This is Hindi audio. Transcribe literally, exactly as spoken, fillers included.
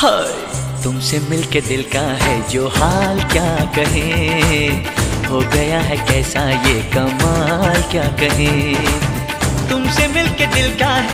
हाय तुमसे मिलके दिल का है जो हाल क्या कहें, हो गया है कैसा ये कमाल क्या कहें। तुमसे मिलके दिल का है